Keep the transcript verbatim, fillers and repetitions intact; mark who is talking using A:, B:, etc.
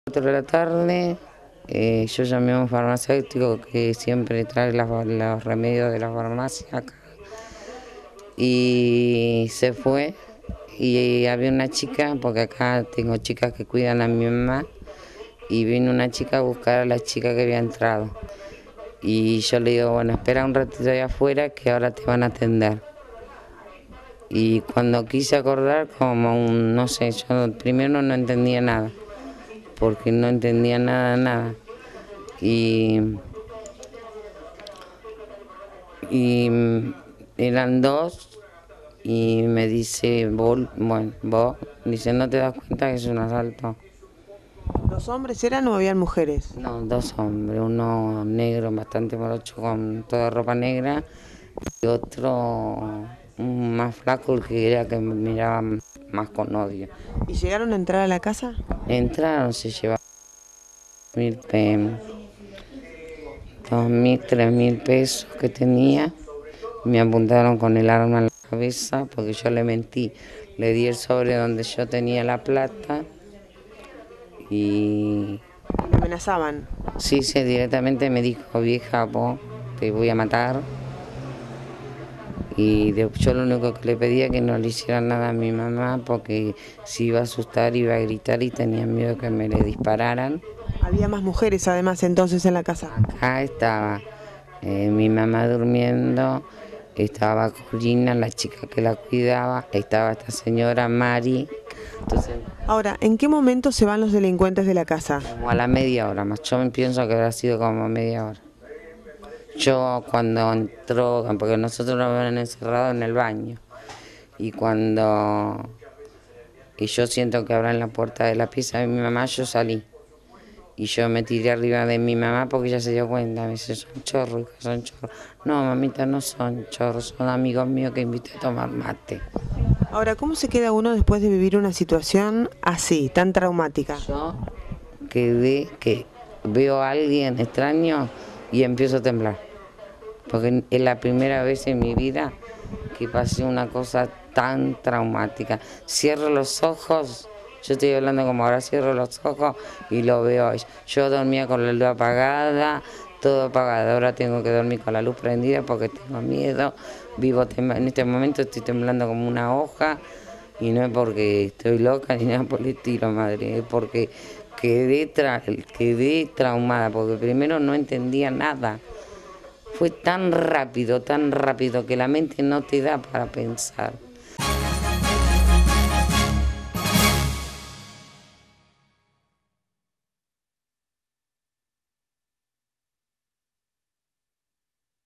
A: cuatro de la tarde, eh, yo llamé a un farmacéutico que siempre trae las- los remedios de la farmacia acá. Y se fue y había una chica, porque acá tengo chicas que cuidan a mi mamá, y vino una chica a buscar a la chica que había entrado. Y yo le digo, bueno, espera un ratito ahí afuera que ahora te van a atender. Y cuando quise acordar, como un, no sé, yo primero no entendía nada, porque no entendía nada, nada. Y, y eran dos y me dice, vos, bueno, vos, dice, ¿no te das cuenta que es un asalto?
B: ¿Los hombres eran o habían mujeres?
A: No, dos hombres, uno negro, bastante morocho, con toda ropa negra, y otro mm, más flaco, el que era que me miraba más con odio.
B: ¿Y llegaron a entrar a la casa?
A: Entraron, se llevaron mil pe- dos mil, tres mil pesos que tenía, me apuntaron con el arma en la cabeza porque yo le mentí, le di el sobre donde yo tenía la plata y
B: ¿Le amenazaban?
A: sí, sí, directamente me dijo, vieja, vos te voy a matar. Y de- yo lo único que le pedía que no le hiciera nada a mi mamá porque se iba a asustar, iba a gritar y tenía miedo que me le dispararan.
B: Había más mujeres además entonces en la casa.
A: Acá estaba eh, mi mamá durmiendo, estaba Corina, la chica que la cuidaba, estaba esta señora Mari. Entonces,
B: Ahora, ¿en qué momento se van los delincuentes de la casa?
A: como a la media hora más, yo me pienso que habrá sido como media hora. Yo cuando entró, porque nosotros nos habían encerrado en el baño, y cuando y yo siento que abran la puerta de la pieza de mi mamá, yo salí. Y yo me tiré arriba de mi mamá porque ella se dio cuenta, me dice, son chorros, hija, son chorros. No, mamita, no son chorros, son amigos míos que invité a tomar mate.
B: Ahora, ¿cómo se queda uno después de vivir una situación así, tan traumática?
A: Yo quedé que veo a alguien extraño y empiezo a temblar. Porque es la primera vez en mi vida que pasé una cosa tan traumática. Cierro los ojos, yo estoy hablando como ahora, cierro los ojos y lo veo. Yo dormía con la luz apagada, todo apagado. Ahora tengo que dormir con la luz prendida porque tengo miedo. Vivo en este momento estoy temblando como una hoja y no es porque estoy loca ni nada por el estilo, madre, es porque quedé, tra quedé traumada, porque primero no entendía nada. Fue tan rápido, tan rápido que la mente no te da para pensar.